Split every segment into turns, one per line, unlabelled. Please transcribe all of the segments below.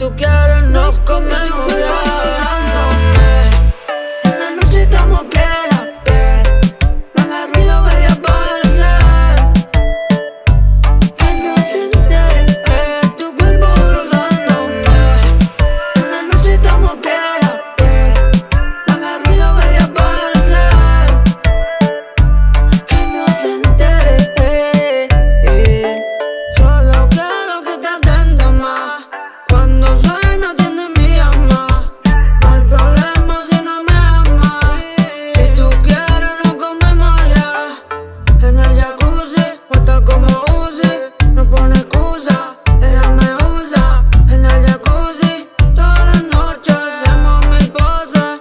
tú quieres nos comemos ya. En la noche estamos piel a piel. No hagas ruido, bella, pasar. Que no se entere tu cuerpo rozándome. En la noche estamos piel a piel. No hagas ruido, bella, pasar. Que no se entere. Solo quiero que te atentes más. Cuando suena atiende mi llamada. No hay problema si no me amas. Si tú quieres nos comemos ya. En el jacuzzi, o hasta como Uzi. No pone excusa, ella me usa. En el jacuzzi, toda la noche hacemos mil poses.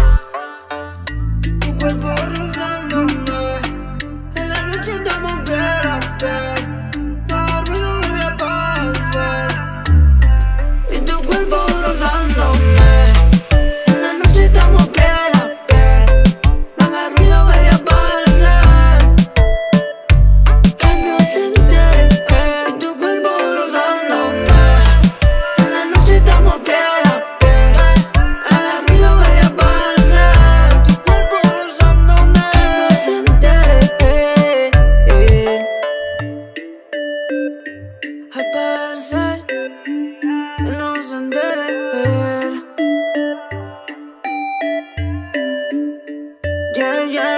Tu cuerpo rozándome. En la noche estamos piel a piel. No hagas ruido, voy a pasar. Y tu cuerpo rozándome. En la noche estamos piel a piel. No hagas ruido, voy a pasar. Que no se entere. Y tu cuerpo rozándome. En la noche estamos piel a piel. No hagas ruido, voy a pasar. Tu cuerpo rozándome. Que no se entere. Al pasar, que no se entere. Yeah, yeah.